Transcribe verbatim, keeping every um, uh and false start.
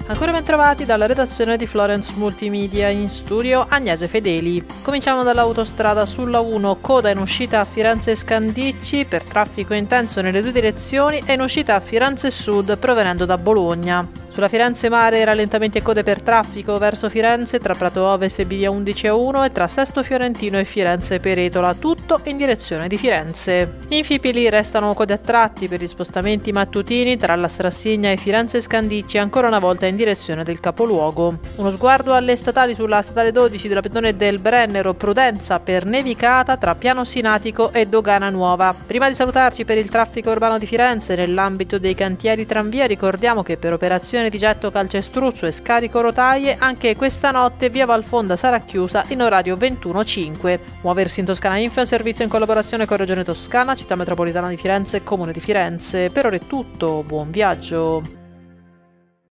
Ancora ben trovati dalla redazione di Florence Multimedia, in studio Agnese Fedeli. Cominciamo dall'autostrada sulla uno, coda in uscita a Firenze Scandicci per traffico intenso nelle due direzioni e in uscita a Firenze Sud provenendo da Bologna. Sulla Firenze Mare rallentamenti e code per traffico verso Firenze tra Prato Ovest e Via undici a uno e tra Sesto Fiorentino e Firenze Peretola, tutto in direzione di Firenze. In Fipili restano code a tratti per gli spostamenti mattutini tra la Strassigna e Firenze Scandicci, ancora una volta in direzione del capoluogo. Uno sguardo alle statali sulla statale dodici della Pedone del Brennero, prudenza per nevicata tra Piano Sinatico e Dogana Nuova. Prima di salutarci per il traffico urbano di Firenze, nell'ambito dei cantieri tranvia, ricordiamo che per operazione di getto calcestruzzo e scarico rotaie anche questa notte via Valfonda sarà chiusa in orario ventuno cinque. Muoversi in Toscana Info è un servizio in collaborazione con Regione Toscana, Città Metropolitana di Firenze e Comune di Firenze. Per ora è tutto, buon viaggio!